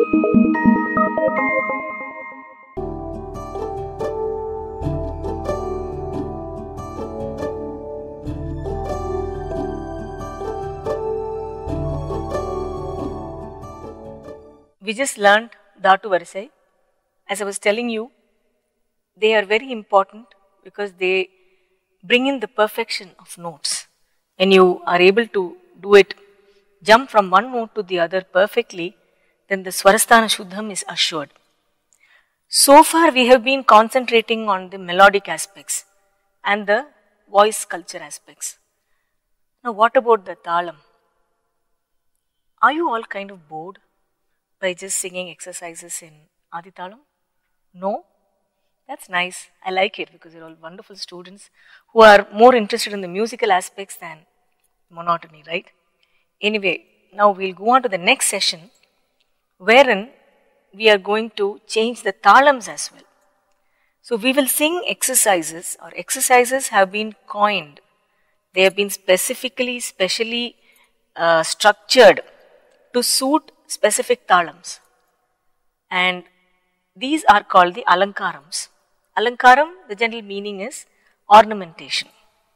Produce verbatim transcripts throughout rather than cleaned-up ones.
We just learned Dhatu Varisai. As I was telling you, they are very important because they bring in the perfection of notes. When you are able to do it, jump from one note to the other perfectly, then the Swarasthana Shuddham is assured. So far we have been concentrating on the melodic aspects and the voice culture aspects. Now what about the Thalam? Are you all kind of bored by just singing exercises in Adi Thalam? No? That's nice. I like it because you're all wonderful students who are more interested in the musical aspects than monotony, right? Anyway, now we'll go on to the next session wherein we are going to change the Thalams as well. So we will sing exercises, or exercises have been coined. They have been specifically, specially uh, structured to suit specific Thalams. And these are called the Alankarams. Alankaram, the general meaning is ornamentation.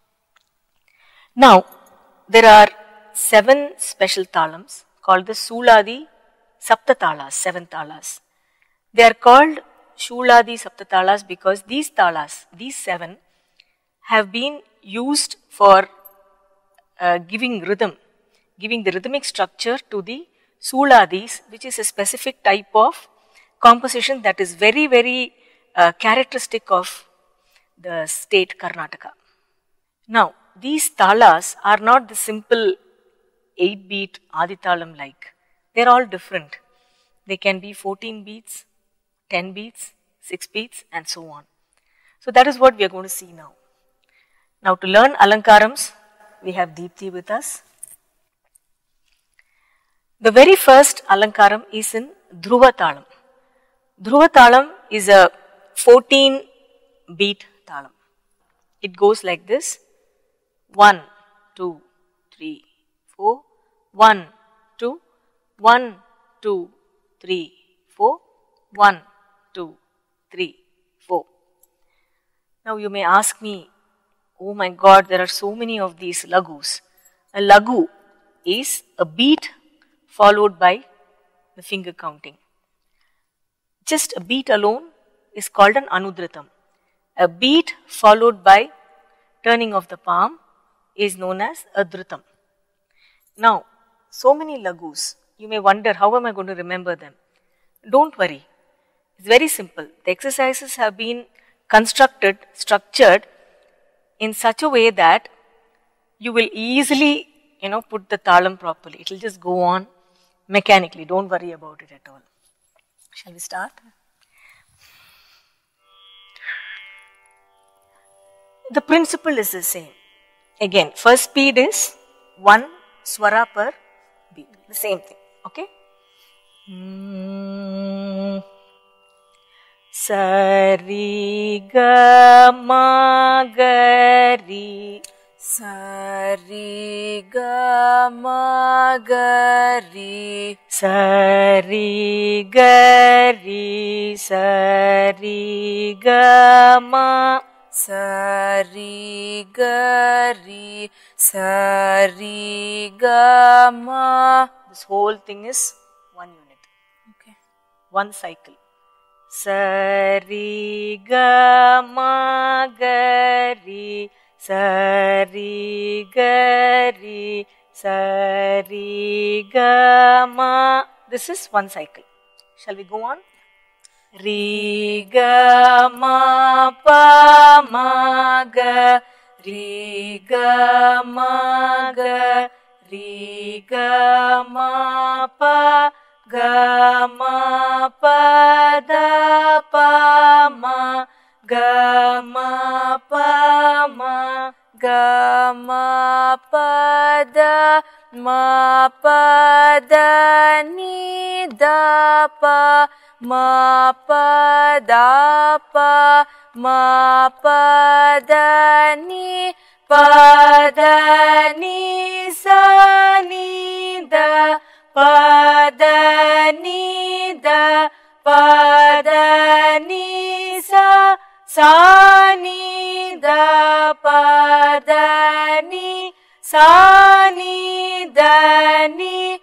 Now, there are seven special Thalams called the Suladi Saptathalas, seven Thalas. They are called Shuladi Saptathalas because these Thalas, these seven, have been used for uh, giving rhythm, giving the rhythmic structure to the Suladis, which is a specific type of composition that is very, very uh, characteristic of the state Karnataka. Now, these Thalas are not the simple eight beat Adithalam like. They are all different. They can be fourteen beats, ten beats, six beats and so on. So that is what we are going to see now. Now to learn Alankarams, we have Deepthi with us. The very first Alankaram is in Dhruva Thalam. Dhruva Thalam is a fourteen beat Thalam. It goes like this: one, two, three, four, one, two, one, two, three, four, one, two, three, four. Now you may ask me, oh my God, there are so many of these lagus. A lagu is a beat followed by the finger counting. Just a beat alone is called an anudratam. A beat followed by turning of the palm is known as adrutam. Now, so many lagus, you may wonder, how am I going to remember them? Don't worry. It's very simple. The exercises have been constructed, structured in such a way that you will easily, you know, put the thalam properly. It will just go on mechanically. Don't worry about it at all. Shall we start? The principle is the same. Again, first speed is one swara per beat. The same thing. Okay? Mm. Sari ga ma ga ri. Sari ga ma ga ri. Sari ga ri. Sari ga ma. Sari ga ri. Sari ga ma. This whole thing is one unit. Okay. One cycle. Sari ga ma ga ri. Sari ga ri. Sari ga ma. This is one cycle. Shall we go on? Ri ga ma pa ma ga. Ri ga ma ga. Ri ga ma pa. Ga ma pa da pa ma. Ga ma pa ma. Ga ma pa da ma pa da ni da pa ma pa da pa ma pa da ni pa da ni sa ni da pa da ni da pa da ni sa sa ni da pa da ni sa ni da ni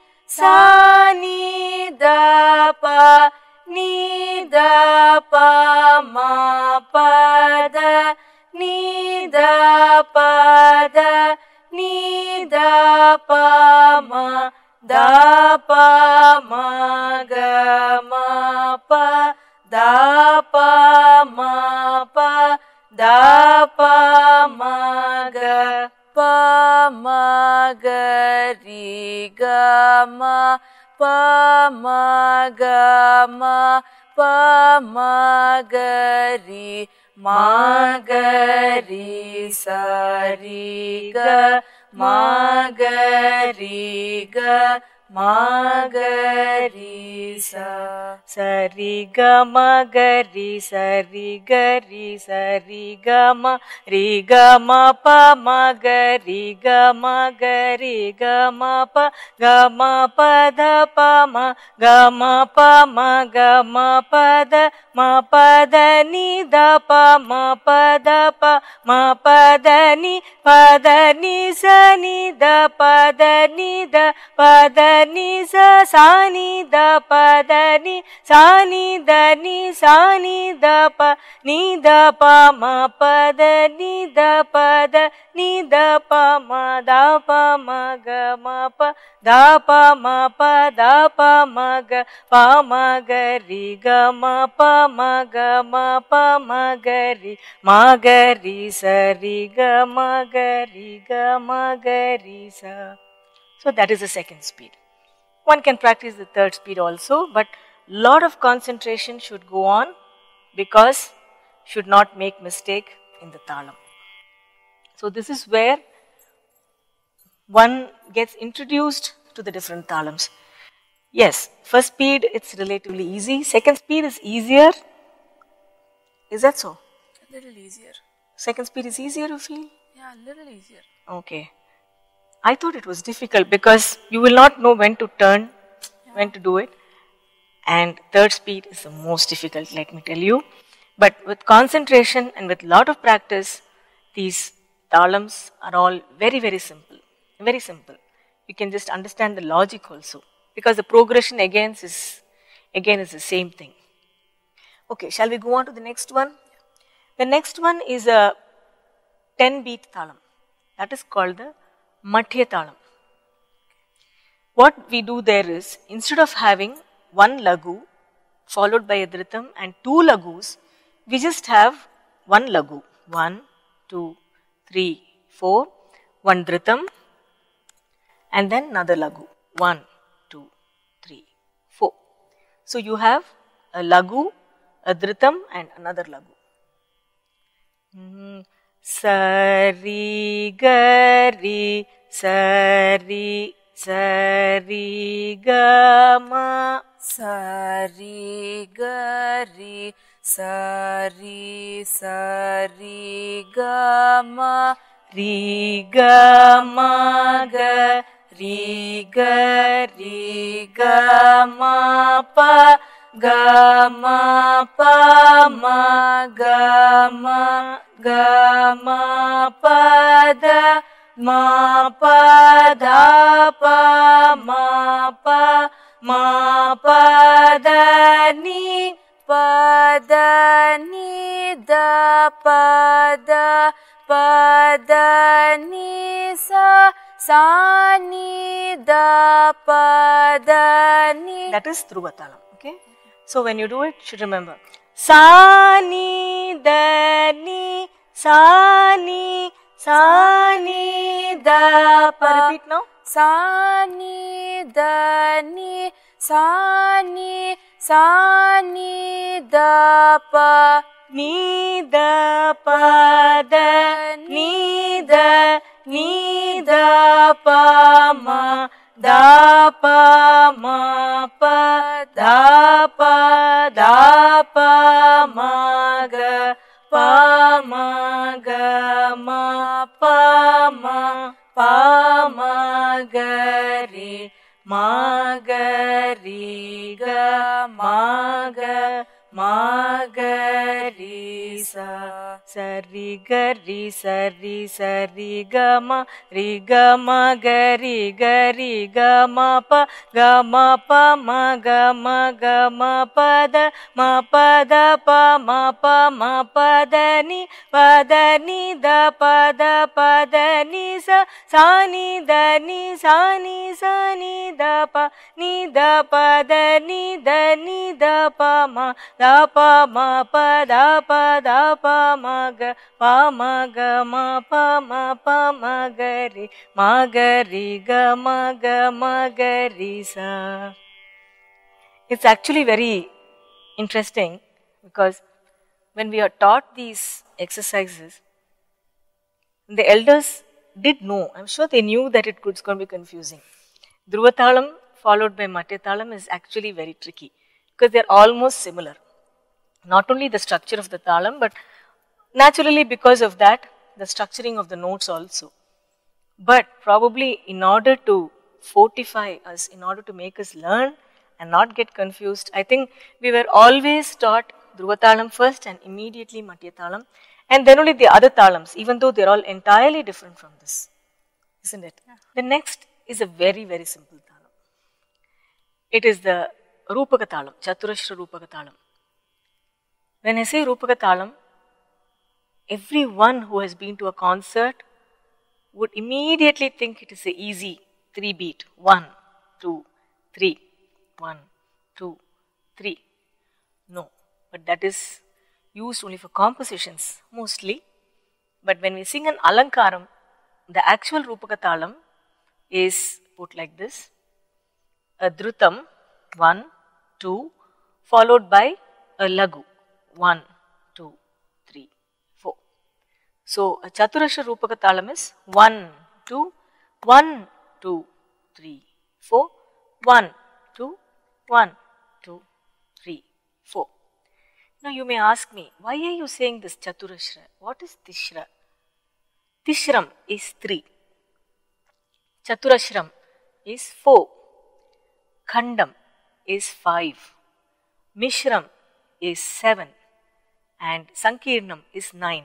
sa ni da pa ni da pa ma pa da ni da pa da ni da pa ma da pa ma ga ma pa da pa ma pa da pa ma ga pa ma ga ri ga ma pa ma ga ma pa ma ga ri ma ga ri sa ri ga ma ga ri ga ma ga ri sa sa ri ga ma ga ri sa ri ga ri sa ri ga ma ri ga ma pa ma ga ri ga ma ga ri ga ma pa ga ma pa da pa ma ga ma pa ma ga ma pa da ma pa da ni da pa ma pa da pa ma pa da ni pa da ni sa ni da pa da ni da pa da ni sa sa ni da pa da ni sa ni da ni sa ni da pa ni da pa ma pa da ni da pa da ni da pa ma da pa ma ga ma pa da pa ma pa da pa ma ga pa ma ga ri ga ma pa ma ga ma pa ma ga ri ma ga ri sa ri ga ma ga ri ga ma ga ri sa. So that is the second speed. One can practice the third speed also, but lot of concentration should go on because should not make mistake in the talam. So this is where one gets introduced to the different talams. Yes, first speed it's relatively easy. Second speed is easier. Is that so? A little easier. Second speed is easier, you feel? Yeah, a little easier. Okay. I thought it was difficult because you will not know when to turn, yeah. when to do it. And third speed is the most difficult, let me tell you. But with concentration and with lot of practice, these talams are all very, very simple. Very simple. You can just understand the logic also. Because the progression again is, again is the same thing. Okay, shall we go on to the next one? The next one is a ten beat talam. That is called the Madhya talam. What we do there is, instead of having one lagu followed by a dhritam and two lagus, we just have one lagu. One, two, three, four, one dhritam and then another lagu. One, two, three, four. So you have a lagu, a dhritam and another lagu. Mm-hmm. Sari gari sari sari gama sari gari sari sari gama ri gama ga ri ga ri gama pa gama pa ma gama gama pa da ma pa da pa ma pa ma pa da ni pa da ni da pa da pa da ni sa sa ni da pa da ni. That is Dhruva talam. Okay. So when you do it, you should remember sa ni da ni sa ni sa ni da pa. Repeat now. Sa ni da ni sa ni sa ni da pa ni da pa da ni da ni da pa ma da pa ma pa da pa da pa ma ga pa ma ga ma pa ma pa ma ga ri ma ga ri ga ma ga ma ga ri sa sa ri ga ri sa ri sa ri ga ma ri ga ma ga ri ga ri ga ma pa ga ma pa ma ga ma ga ma pa da ma pa da pa ma pa ma pa da ni pa da ni da pa da pa da ni sa sa ni da ni sa ni sa ni da pa ni da pa da ni da ni da pa ma da pa ma pa da pa da pa ma ga pa ma ga ma pa ma pa ma ga ri ma ga ri ga ma ga ma ga ri sa. It's actually very interesting because when we are taught these exercises, the elders did know, I'm sure they knew that it was going to be confusing. Dhruvatalam followed by Madhyatalam is actually very tricky because they are almost similar. Not only the structure of the talam, but naturally because of that, the structuring of the notes also. But probably in order to fortify us, in order to make us learn and not get confused, I think we were always taught Dhruvatalam first and immediately Madhyatalam, and then only the other talams, even though they are all entirely different from this, isn't it? Yeah. The next is a very, very simple talam. It is the Rupaka talam, Chaturashra Rupaka talam. When I say Rupaka talam, everyone who has been to a concert would immediately think it is an easy three beat. One, two, three. One, two, three. No, but that is used only for compositions mostly. But when we sing an Alankaram, the actual Rupaka talam is put like this. A Dhrutam, one, two, followed by a Lagu. One, two, three, four. So, a Chaturashra Rupaka talam is one, two, one, two, three, four, one, two, one, two, three, four. Now, you may ask me, why are you saying this Chaturashra? What is Tishra? Tishram is three. Chaturashram is four. Khandam is five. Mishram is seven. And Sankirnam is nine.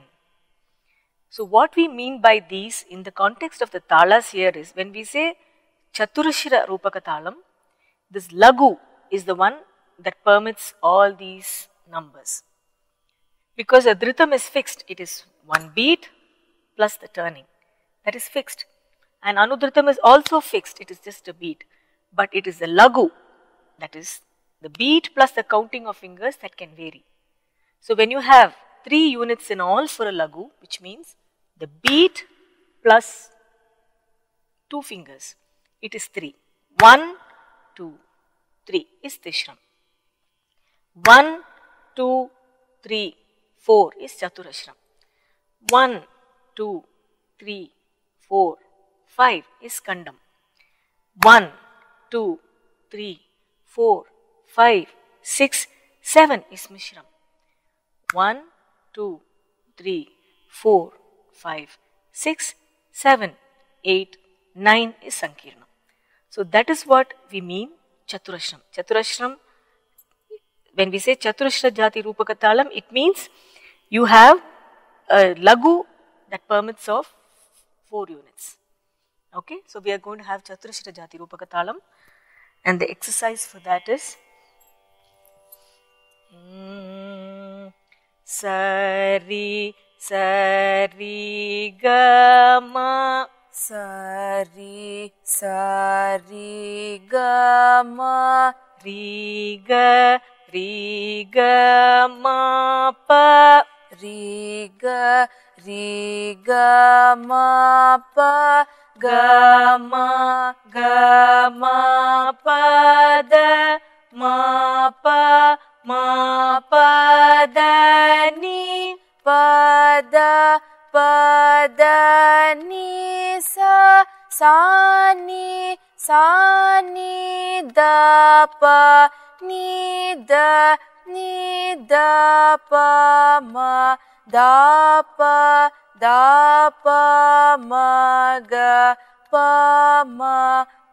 So what we mean by these in the context of the talas here is, when we say Chaturashra Rupaka talam, this Lagu is the one that permits all these numbers. Because a Dhritam is fixed, it is one beat plus the turning, that is fixed. And Anudhritam is also fixed, it is just a beat. But it is the Lagu, that is the beat plus the counting of fingers, that can vary. So when you have three units in all for a Lagu, which means the beat plus two fingers, it is three. One, two, three is Tishram. One, two, three, four is Chaturashram. One, two, three, four, five is Khandam. One, two, three, four, five, six, seven is Mishram. One, two, three, four, five, six, seven, eight, nine is Sankirnam. So that is what we mean Chaturashram. Chaturashram, when we say Chaturashra Jati Rupaka talam, it means you have a Lagu that permits of four units. Okay, so we are going to have Chaturashra Jati Rupaka talam, and the exercise for that is mm, Sari, Sari, Gama, Sari, Sari, Gama, Riga, Riga, Ma, Pa, Riga, Riga, Ma, Pa, Gama, Gama, Pa, Da, Ma, Pa, Ma, Pa, Da, Ni, Pada, Pada, Ni, Sa, Sa, Ni, Sa, Ni, Da, Pa, Ni, Da, Ni, Da, Pa, Ma, Da, Pa, Da, Pa, Ma, Ga, Pa, Ma,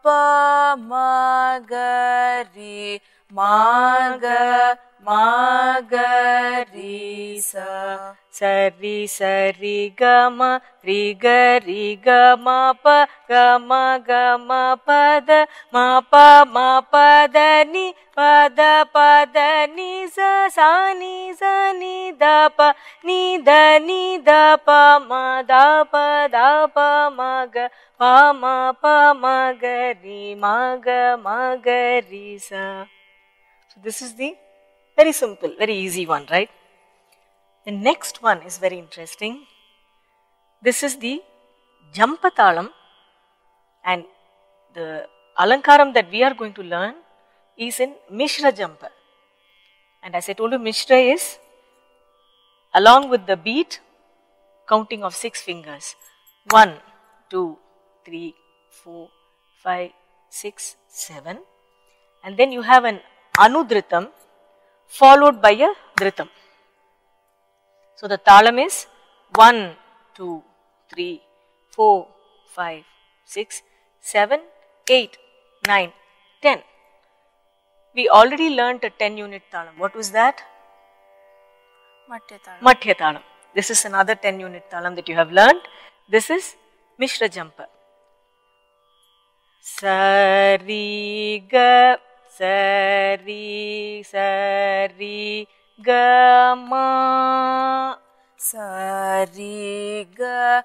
pa ma ga ri ma ga ma ga ri sa sari sari ga ma ri ga ri ga ma pa ga ma ga ma pa da ma pa ma pa da ni pa da pa da ni sa sa ni sa ni da pa ni da ni da pa ma da pa da pa ma ga pa ma pa ma ga ri ma ga ma ga ri sa. So this is the very simple, very easy one, right? The next one is very interesting. This is the Jampatalam, and the Alankaram that we are going to learn is in Mishra Jampa. And as I told you, Mishra is along with the beat, counting of six fingers. One, two, three, four, five, six, seven. And then you have an Anudritam followed by a Dritam. So the talam is one, two, three, four, five, six, seven, eight, nine, ten. We already learnt a ten unit talam. What was that? Matya talam. Matya talam. This is another ten unit talam that you have learnt. This is Mishra Jampa. Sari ga, sari, sari, ga ma. Sari ga,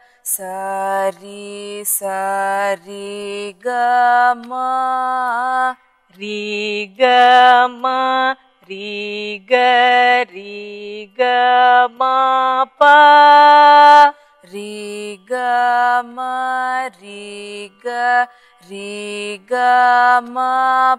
sari, sari, ga ma. Ri ga ma, ri ga, ri ga ma pa. Ri ga ma, ri ga, ri ga ma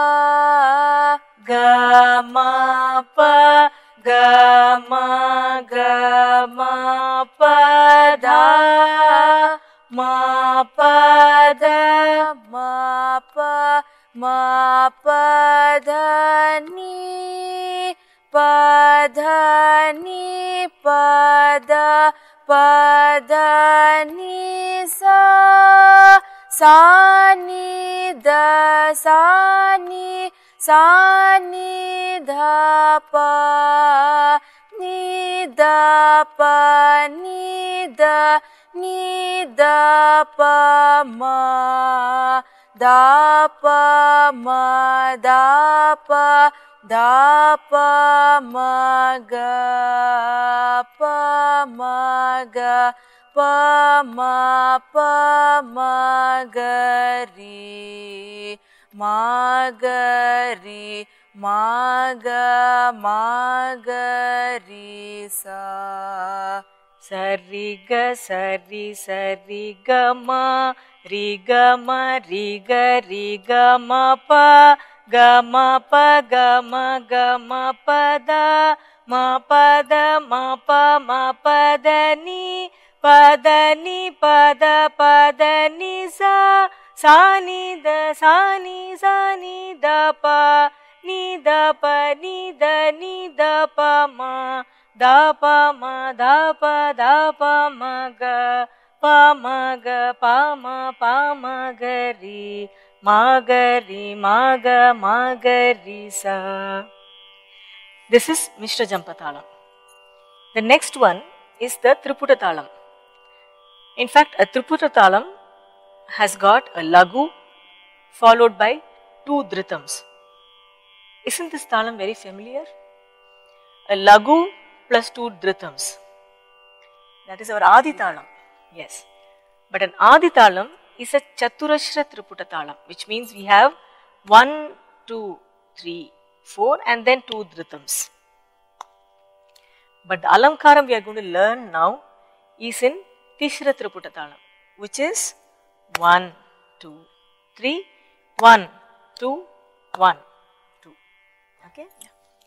pa. Ga ma pa, ga ma, ga ma pa da. Ma pa da, ma pa, ma pa da ni. Pa da ni, pa da, pa da ni sa. Sa ni da, sa ni, sa ni da pa. Ni da pa, ni da, ni da pa ma. Da pa ma, da pa, da pa ma ga, pa ma ga, pa ma pa ma ga ri, ma ga ri, ma ga ma ga ri sa. Sari ga, sari, sari ga ma. Ri ga ma, ri ga, ri ga ma pa. Ga ma pa, ga ma, ga ma pa da. Ma pa da, ma pa, ma pa da ni. Pa da ni, pa da, pa da ni sa. Sa ni da, sa ni, sa ni da pa. Ni da pa, ni da, ni da pa ma. Da pa ma, da pa, da pa ma ga. Pa ma ga, pa ma, pa ma ga ri. Ma ga ri, ma ga, ma ga ri sa. This is Mishra Jampa talam. The next one is the Triputa talam. In fact, a Triputa talam has got a lagu followed by two dritams. Isn't this talam very familiar? A lagu plus two dritams. That is our Adi talam. Yes. But an Adi talam is a Chaturashra Triputa talam, which means we have one, two, three, four and then two dritams. But the Alankaram we are going to learn now is in Tishra Triputa talam, which is one, two, three, one, two, one, two. Okay? Yeah.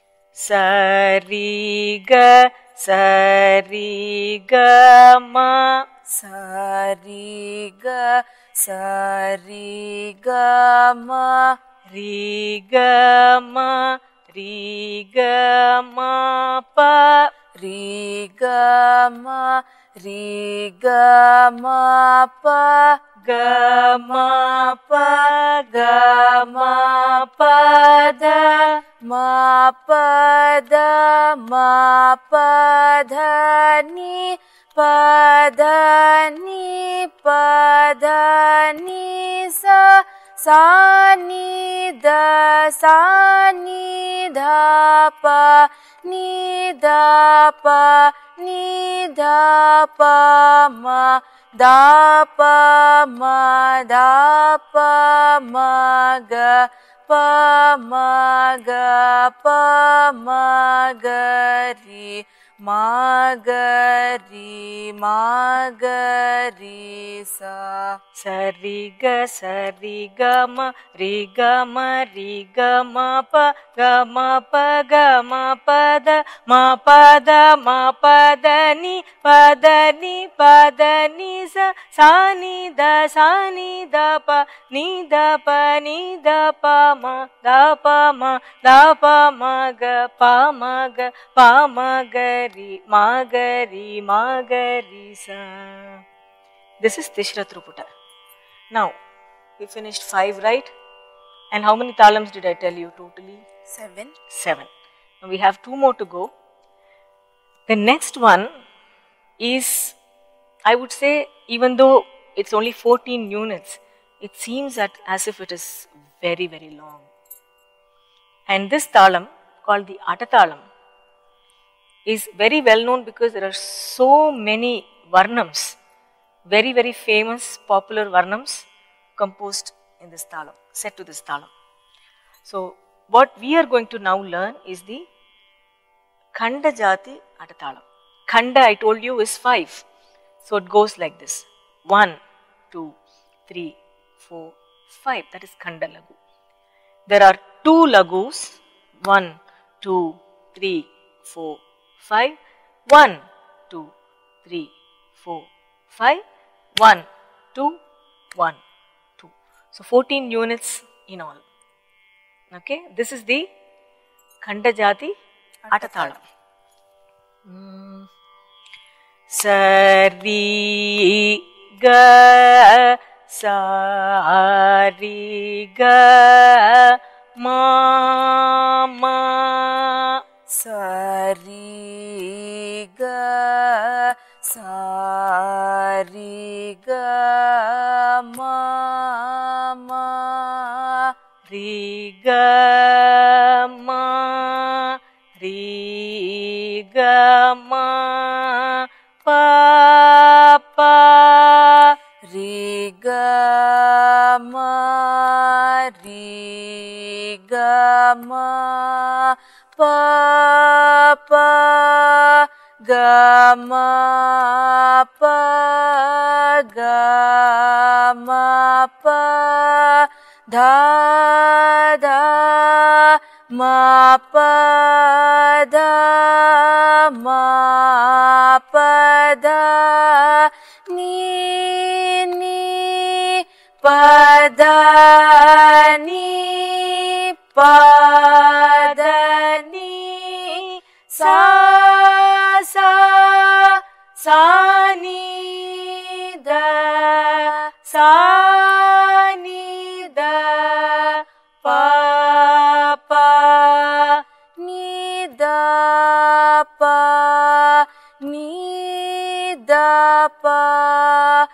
Sari ga, sari ga ma. Sari ga, sari ga ma. Ri ga ma, ri ga ma pa. Ri ga ma, ri ga ma pa. ga ma pa ga ma pa da ma pa da ma pa dha ni pa dha ni pa dha ni sa sa ni da sa ni dha pa ni da pa ni da pa ma da pa ma da pa ma ga pa ma ga pa ma ga ri ma ga ri ma ga ri sa sa ri ga sa ri ga ma ri ga ma ri ga ma pa ga ma pa ga ma pa da ma pa da ma pa da ni pa da ni pa da ni sa sa ni da sa ni da pa ni da pa ni da pa ma da pa ma da pa ma ga pa ma ga pa ma ga ri ma ga ri ma ga ri sa. This is Tishra Thruputa. Now, we finished five, right? And how many talams did I tell you totally? Seven. Seven. Now, we have two more to go. The next one is, I would say, even though it's only fourteen units, it seems that as if it is very, very long. And this talam, called the Atatalam, is very well known because there are so many varnams, very, very famous, popular varnams composed in this talam, set to this talam. So, what we are going to now learn is the Khanda Jati Atatalam. Khanda, I told you, is five. So, it goes like this: one, two, three, four, five. That is Khanda Lagu. There are two Lagus: one, two, three, four, five. one, two, three, four, five. one, two, one, two. So, fourteen units in all. Okay, this is the Khanda Jati Atatalam. Mm. Sa ri ga sa ri ga ma ma sa ri ga sa ri ga ma ma ri ga ma ri ga ma pa pa ri ga ma ri ga ma pa pa ga ma pa ga ma pa dha dha ma pa dha ma pa dha ni ni pa dha ni pa dha ni sa sa sa ni da sa ni da pa pa ni da pa ni da pa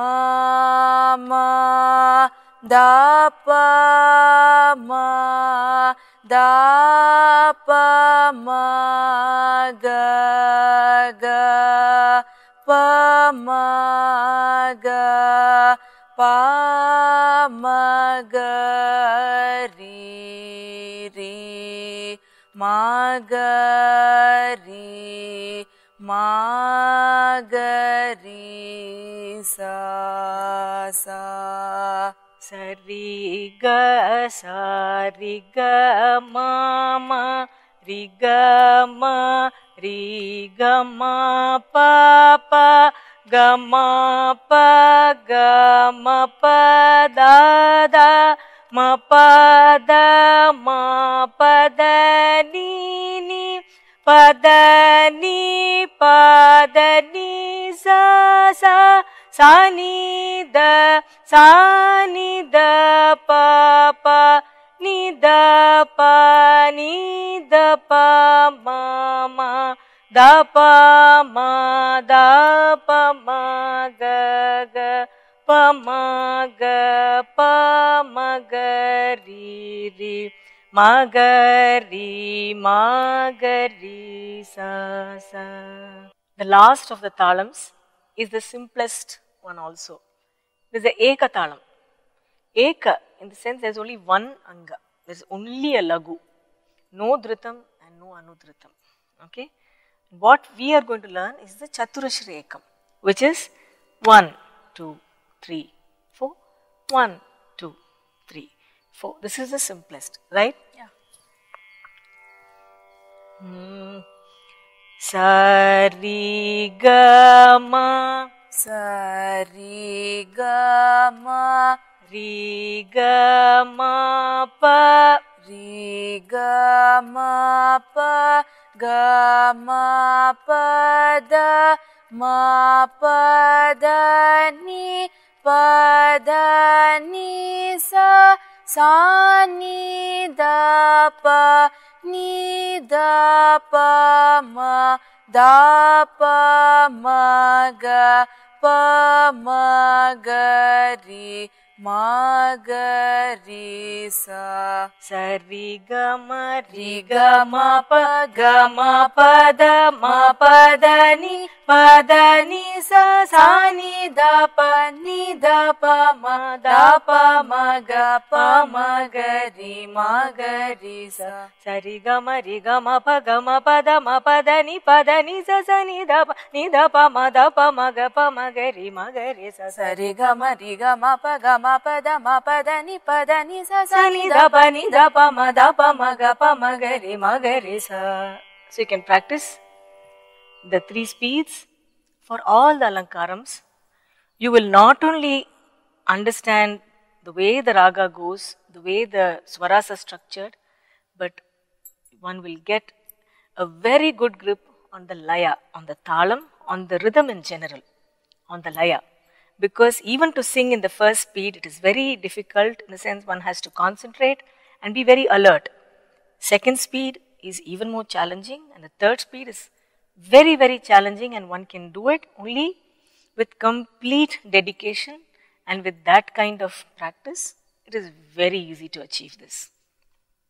ma ma da pa ma da pa ma ga ga pa ma ga pa ma ga ri ri ma ga ri ma ga ri sa sa sa ri ga sa ri ga ma ma ri ga ma ri ga ma pa pa ga ma pa ga ma pa da da ma pa da ma pa da ni ni pa da ni pa da ni sa sa sa ni da, sa ni da pa pa, ni da pa, ni da pa ma ma, da pa ma, da pa ma ga ga, pa ma ga, pa ma ga ri ri, ma ga ri, ma ga ri sa sa. The last of the talams is the simplest one also. This is the Eka talam. Eka, in the sense there is only one anga. There is only a lagu. No dhritam and no anudhritam. Okay. What we are going to learn is the Chaturashri Ekam, which is one, two, three, four, one, two, three, four. This is the simplest, right? Yeah. Hmm. Sa ri ga ma, sa ri ga ma, ri ga ma pa, ri ga ma pa, ga ma pa da, ma pa da ni, pa da ni sa, sa ni da pa, ni da pa ma, da pa ma ga, pa ma ga ri, ma ga ri sa. Sa ri ga ma, ri ga ma pa, ga ma pa da, ma pa da ni, pa da ni sa, sa ni da pa, ni da pa ma, da pa ma ga, pa ma ga ri, ma ga ri sa. Sa ri ga ma, ri ga ma pa, ga ma pa da, ma pa da ni, pa da ni sa, sa ni da pa, ni da pa ma, da pa ma ga, pa ma ga ri, ma ga ri sa. Sa ri ga ma, ri ga ma pa, ga ma pa da, ma pa da ni, pa da ni sa, sa ni da pa, ni da pa ma, da pa ma ga, pa ma ga ri, ma ga ri sa. So you can practice the three speeds for all the Alankarams. You will not only understand the way the raga goes, the way the swaras are structured, but one will get a very good grip on the laya, on the talam, on the rhythm in general, on the laya. Because even to sing in the first speed, it is very difficult in the sense one has to concentrate and be very alert. Second speed is even more challenging, and the third speed is very, very challenging, and one can do it only with complete dedication, and with that kind of practice, it is very easy to achieve this.